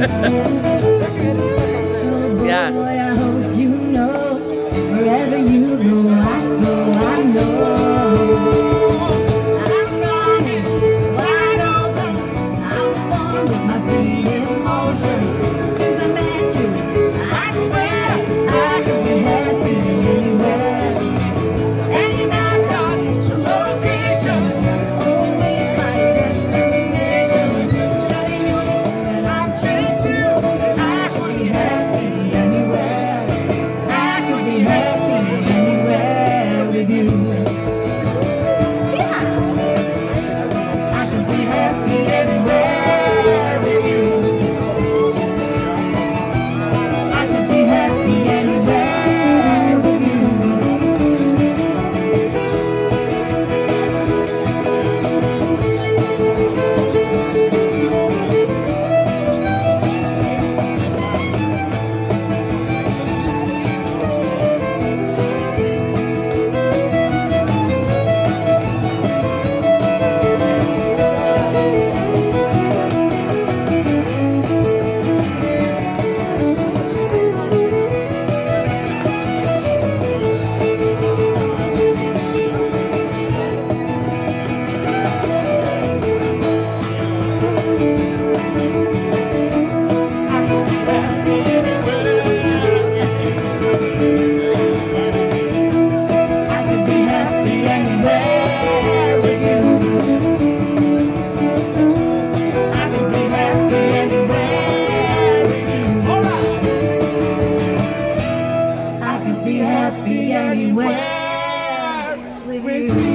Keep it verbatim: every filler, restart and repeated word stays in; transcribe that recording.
Yeah. Boy, I hope you know, wherever you go, I know, I know. I'm running wide open. I was born with my feet in motion. Since I met you, I swear I could be happy anywhere. And you're not got the location, always my destination. Studying you and I'm true to. I could be happy anywhere. I could be happy anywhere with you. Yeah. I could be happy anywhere with you. I could be happy anywhere with you. I could be happy anywhere with you. I could be happy anywhere with you. I could be happy anywhere with you.